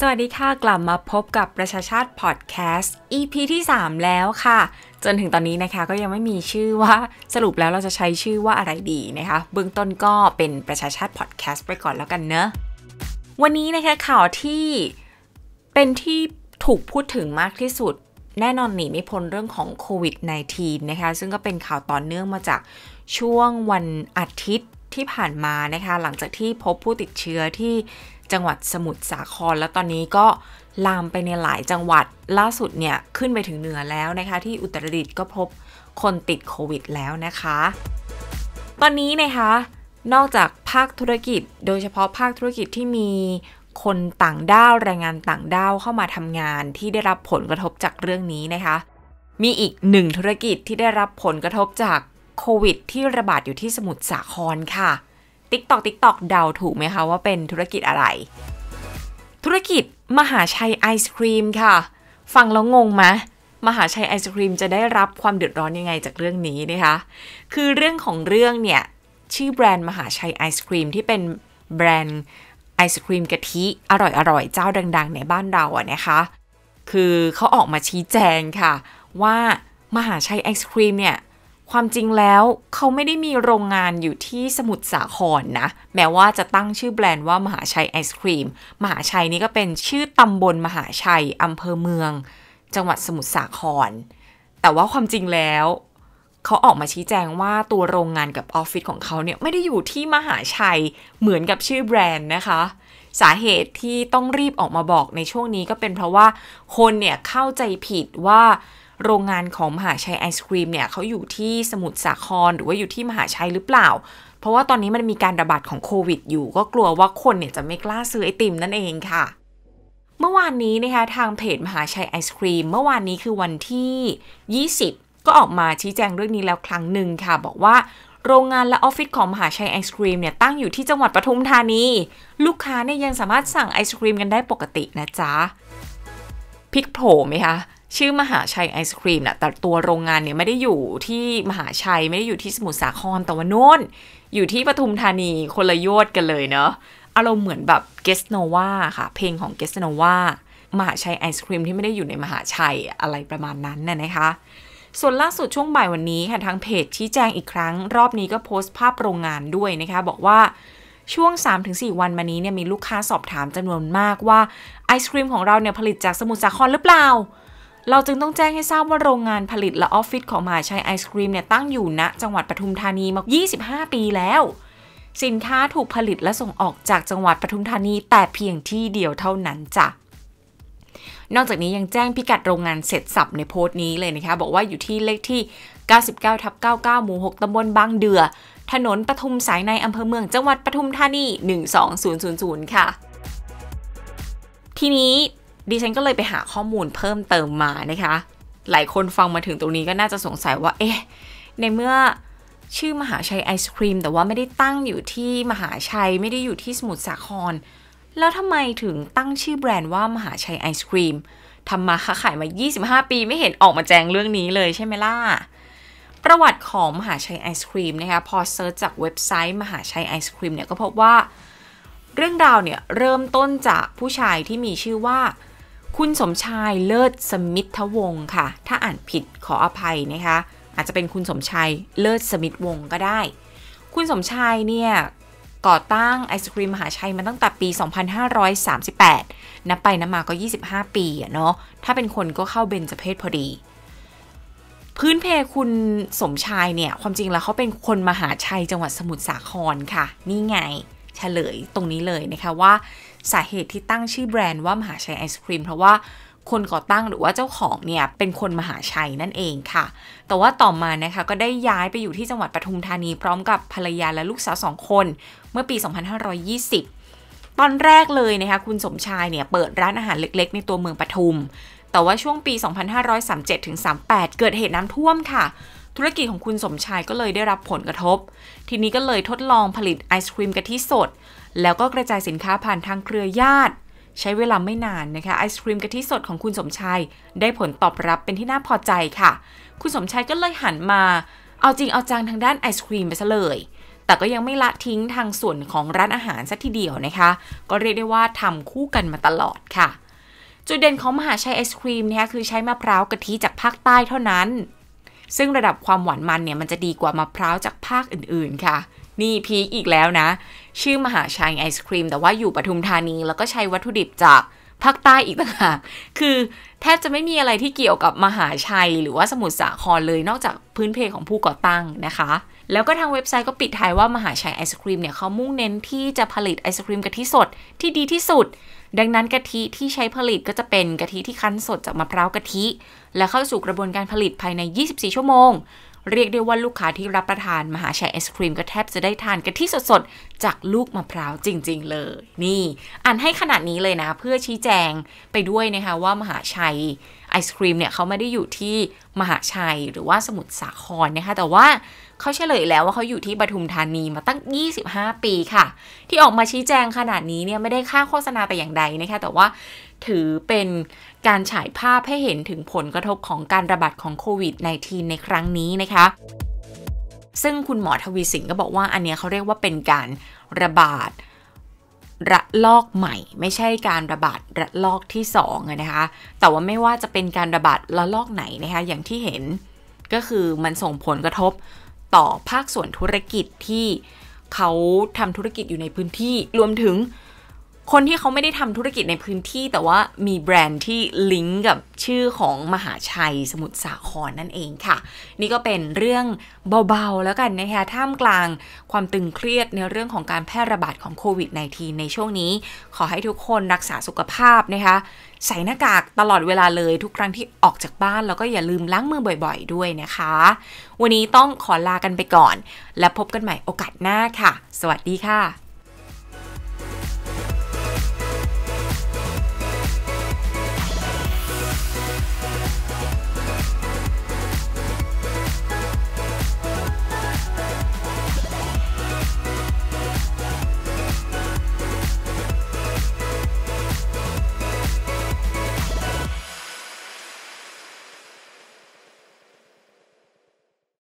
สวัสดีค่ะกลับมาพบกับประชาชาติพอดแคสต์ EP ที่3แล้วค่ะจนถึงตอนนี้นะคะก็ยังไม่มีชื่อว่าสรุปแล้วเราจะใช้ชื่อว่าอะไรดีนะคะเบื้องต้นก็เป็นประชาชาติพอดแคสต์ไปก่อนแล้วกันเนอะวันนี้นะคะข่าวที่เป็นที่ถูกพูดถึงมากที่สุดแน่นอนหนีไม่พ้นเรื่องของโควิด -19 นะคะซึ่งก็เป็นข่าวต่อเนื่องมาจากช่วงวันอาทิตย์ที่ผ่านมานะคะหลังจากที่พบผู้ติดเชื้อที่จังหวัดสมุทรสาครแล้วตอนนี้ก็ลามไปในหลายจังหวัดล่าสุดเนี่ยขึ้นไปถึงเหนือแล้วนะคะที่อุตรดิตถ์ก็พบคนติดโควิดแล้วนะคะตอนนี้นะคะนอกจากภาคธุรกิจโดยเฉพาะภาคธุรกิจที่มีคนต่างด้าวแรงงานต่างด้าวเข้ามาทำงานที่ได้รับผลกระทบจากเรื่องนี้นะคะมีอีกหนึ่งธุรกิจที่ได้รับผลกระทบจากโควิดที่ระบาดอยู่ที่สมุทรสาครค่ะTikTok เดาถูกไหมคะว่าเป็นธุรกิจอะไรธุรกิจมหาชัยไอศครีมค่ะฟังแล้วงงไหมมหาชัยไอศครีมจะได้รับความเดือดร้อนยังไงจากเรื่องนี้นะคะคือเรื่องของเรื่องเนี่ยชื่อแบรนด์มหาชัยไอศครีมที่เป็นแบรนด์ไอศครีมกะทิอร่อยเจ้าดังๆในบ้านเราอะนะคะคือเขาออกมาชี้แจงค่ะว่ามหาชัยไอศครีมเนี่ยความจริงแล้วเขาไม่ได้มีโรงงานอยู่ที่สมุทรสาครนะแม้ว่าจะตั้งชื่อแบรนด์ว่ามหาชัยไอศครีมมหาชัยนี่ก็เป็นชื่อตำบลมหาชัยอำเภอเมืองจังหวัดสมุทรสาครแต่ว่าความจริงแล้วเขาออกมาชี้แจงว่าตัวโรงงานกับออฟฟิศของเขาเนี่ยไม่ได้อยู่ที่มหาชัยเหมือนกับชื่อแบรนด์นะคะสาเหตุที่ต้องรีบออกมาบอกในช่วงนี้ก็เป็นเพราะว่าคนเนี่ยเข้าใจผิดว่าโรงงานของมหาชัยไอศครีมเนี่ยเขาอยู่ที่สมุทรสาครหรือว่าอยู่ที่มหาชัยหรือเปล่าเพราะว่าตอนนี้มันมีการระบาดของโควิดอยู่ก็กลัวว่าคนเนี่ยจะไม่กล้าซื้อไอติมนั่นเองค่ะเมื่อวานนี้นะคะทางเพจมหาชัยไอศครีมเมื่อวานนี้คือวันที่20ก็ออกมาชี้แจงเรื่องนี้แล้วครั้งหนึ่งค่ะบอกว่าโรงงานและออฟฟิศของมหาชัยไอศครีมเนี่ยตั้งอยู่ที่จังหวัดปทุมธานีลูกค้าเนี่ยยังสามารถสั่งไอศครีมกันได้ปกตินะจ๊ะพลิกโผล่ไหมคะชื่อมหาชัยไอศครีมนะแต่ตัวโรงงานเนี่ยไม่ได้อยู่ที่มหาชัยไม่ได้อยู่ที่สมุทรสาครแต่ว่าโน่นอยู่ที่ปทุมธานีคนละโยชน์กันเลยเนาะอารมณ์เหมือนแบบเกสโนวาค่ะเพลงของเกสโนวามหาชัยไอศครีมที่ไม่ได้อยู่ในมหาชัยอะไรประมาณนั้นน่ะนะคะส่วนล่าสุดช่วงบ่ายวันนี้ค่ะทางเพจชี้แจงอีกครั้งรอบนี้ก็โพสต์ภาพโรงงานด้วยนะคะบอกว่าช่วง 3-4 วันมานี้เนี่ยมีลูกค้าสอบถามจำนวนมากว่าไอศครีมของเราเนี่ยผลิตจากสมุทรสาครหรือเปล่าเราจึงต้องแจ้งให้ทราบว่าโรงงานผลิตและออฟฟิศของมหาชัยไอศครีมเนี่ยตั้งอยู่ณจังหวัดปทุมธานีมา25 ปีแล้วสินค้าถูกผลิตและส่งออกจากจังหวัดปทุมธานีแต่เพียงที่เดียวเท่านั้นจ้ะนอกจากนี้ยังแจ้งพิกัดโรงงานเสร็จสับในโพสต์นี้เลยนะคะบอกว่าอยู่ที่เลขที่ 99/99 หมู่ 6 ตำบลบางเดือถนนปทุมสายในอำเภอเมืองจังหวัดปทุมธานี12000ค่ะทีนี้ดิฉันก็เลยไปหาข้อมูลเพิ่มเติมมานะคะหลายคนฟังมาถึงตรงนี้ก็น่าจะสงสัยว่าในเมื่อชื่อมหาชัยไอศครีมแต่ว่าไม่ได้ตั้งอยู่ที่มหาชัยไม่ได้อยู่ที่สมุทรสาครแล้วทำไมถึงตั้งชื่อแบรนด์ว่ามหาชัยไอศครีมทำมาค้าขายมา25 ปีไม่เห็นออกมาแจ้งเรื่องนี้เลยใช่ไหมล่ะประวัติของมหาชัยไอศครีมนะคะพอเซิร์ชจากเว็บไซต์มหาชัยไอศครีมเนี่ยก็พบว่าเรื่องราวเนี่ยเริ่มต้นจากผู้ชายที่มีชื่อว่าคุณสมชายเลิศสมิทธวงศ์ค่ะถ้าอ่านผิดขออภัยนะคะอาจจะเป็นคุณสมชายเลิศสมิทธวงศ์ก็ได้คุณสมชายเนี่ยก่อตั้งไอศครีมมหาชัยมาตั้งแต่ปี 2538 นับไปนับมาก็25 ปีเนาะถ้าเป็นคนก็เข้าเบญจเพสพอดีพื้นเพคุณสมชายเนี่ยความจริงแล้วเขาเป็นคนมหาชัยจังหวัดสมุทรสาครค่ะนี่ไงเฉลยตรงนี้เลยนะคะว่าสาเหตุที่ตั้งชื่อแบรนด์ว่ามหาชัยไอศครีมเพราะว่าคนก่อตั้งหรือว่าเจ้าของเนี่ยเป็นคนมหาชัยนั่นเองค่ะแต่ว่าต่อมานะคะก็ได้ย้ายไปอยู่ที่จังหวัดปทุมธานีพร้อมกับภรรยาและลูกสาว2 คนเมื่อปี 2520 ตอนแรกเลยนะคะคุณสมชายเนี่ยเปิดร้านอาหารเล็กๆในตัวเมืองปทุมแต่ว่าช่วงปี 2537-38 เกิดเหตุน้ำท่วมค่ะธุรกิจของคุณสมชายก็เลยได้รับผลกระทบทีนี้ก็เลยทดลองผลิตไอศครีมกะทิสดแล้วก็กระจายสินค้าผ่านทางเครือญาติใช้เวลาไม่นานนะคะไอศครีมกะทิสดของคุณสมชายได้ผลตอบรับเป็นที่น่าพอใจค่ะคุณสมชายก็เลยหันมาเอาจริงเอาจังทางด้านไอศครีมไปซะเลยแต่ก็ยังไม่ละทิ้งทางส่วนของร้านอาหารซะทีเดียวนะคะก็เรียกได้ว่าทำคู่กันมาตลอดค่ะจุดเด่นของมหาชัยไอศครีมนะคะคือใช้มะพร้าวกะทิจากภาคใต้เท่านั้นซึ่งระดับความหวานมันเนี่ยมันจะดีกว่ามะพร้าวจากภาคอื่นๆค่ะนี่พีคอีกแล้วนะชื่อมหาชัยไอศครีมแต่ว่าอยู่ปทุมธานีแล้วก็ใช้วัตถุดิบจากภาคใต้อีกต่างหากคือแทบจะไม่มีอะไรที่เกี่ยวกับมหาชัยหรือว่าสมุทรสาครเลยนอกจากพื้นเพของผู้ก่อตั้งนะคะแล้วก็ทางเว็บไซต์ก็ปิดท้ายว่ามหาชัยไอศครีมเนี่ยเขามุ่งเน้นที่จะผลิตไอศครีมกะทิสดที่ดีที่สุดดังนั้นกะทิที่ใช้ผลิตก็จะเป็นกะทิที่คั้นสดจากมะพร้าวกะทิและเข้าสู่กระบวนการผลิตภายใน24ชั่วโมงเรียกได้ว่าลูกค้าที่รับประทานมหาชัยไอศครีมก็แทบจะได้ทานกะทิสดๆจากลูกมะพร้าวจริงๆเลยนี่อ่านให้ขนาดนี้เลยนะเพื่อชี้แจงไปด้วยนะคะว่ามหาชัยไอศครีมเนี่ยเขาไม่ได้อยู่ที่มหาชัยหรือว่าสมุทรสาครนะคะแต่ว่าเขาเฉลยแล้วว่าเขาอยู่ที่ปทุมธานีมาตั้ง25ปีค่ะที่ออกมาชี้แจงขนาดนี้เนี่ยไม่ได้ค่าโฆษณาแต่อย่างใดนะคะแต่ว่าถือเป็นการฉายภาพให้เห็นถึงผลกระทบของการระบาดของโควิด -19 ในครั้งนี้นะคะซึ่งคุณหมอทวีสินก็บอกว่าอันเนี้ยเขาเรียกว่าเป็นการระบาดระลอกใหม่ไม่ใช่การระบาดระลอกที่2นะคะแต่ว่าไม่ว่าจะเป็นการระบาดระลอกไหนนะคะอย่างที่เห็นก็คือมันส่งผลกระทบต่อภาคส่วนธุรกิจที่เขาทำธุรกิจอยู่ในพื้นที่รวมถึงคนที่เขาไม่ได้ทำธุรกิจในพื้นที่แต่ว่ามีแบรนด์ที่ลิงก์กับชื่อของมหาชัยสมุทรสาครนั่นเองค่ะนี่ก็เป็นเรื่องเบาๆแล้วกันนะคะท่ามกลางความตึงเครียดในเรื่องของการแพร่ระบาดของโควิด -19 ในช่วงนี้ขอให้ทุกคนรักษาสุขภาพนะคะใส่หน้ากากตลอดเวลาเลยทุกครั้งที่ออกจากบ้านแล้วก็อย่าลืมล้างมือบ่อยๆด้วยนะคะวันนี้ต้องขอลากันไปก่อนและพบกันใหม่โอกาสหน้าค่ะสวัสดีค่ะ